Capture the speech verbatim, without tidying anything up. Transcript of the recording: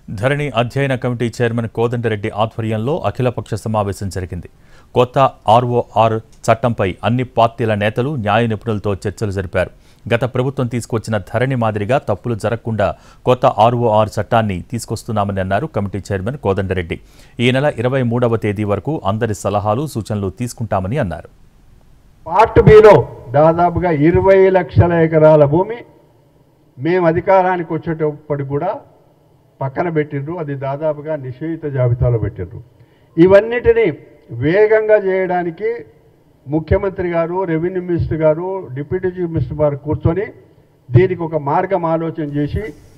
ధరణి అధ్యయన committee chairman Kodanda Reddy ఆధ్వర్యంలో అఖిలపక్ష సమావేశం జరిగింది. కొత్త ఆర్ఓఆర్ చట్టంపై అన్ని పార్టీల నేతలు న్యాయ నిపుణులతో చర్చలు జరిపారు. గత ప్రభుత్వం తీసుకొచ్చిన ధరణి మాదిరిగా తప్పులు జరగకుండా కొత్త ఆర్ఓఆర్ చట్టాన్ని తీసుకొస్తున్నామని అన్నారు కమిటీ చైర్మన్ కోదండరెడ్డి. ఈ నెల ఇరవై మూడవ తేదీ వరకు అందరి సలహాలు సూచనలు తీసుకుంటామని అన్నారు. పార్ట్ బిలో దాదాపుగా ఇరవై లక్షల ఎకరాల భూమి మేము అధికారానికి వచ్చేటప్పటికి కూడా పక్కన పెట్టిండ్రు. అది దాదాపుగా నిషేధిత జాబితాలో పెట్టిండ్రు. ఇవన్నిటినీ వేగంగా చేయడానికి ముఖ్యమంత్రి గారు, రెవెన్యూ మినిస్టర్ గారు, డిప్యూటీ చీఫ్ మినిస్టర్ గారు కూర్చొని దీనికి ఒక మార్గం ఆలోచన చేసి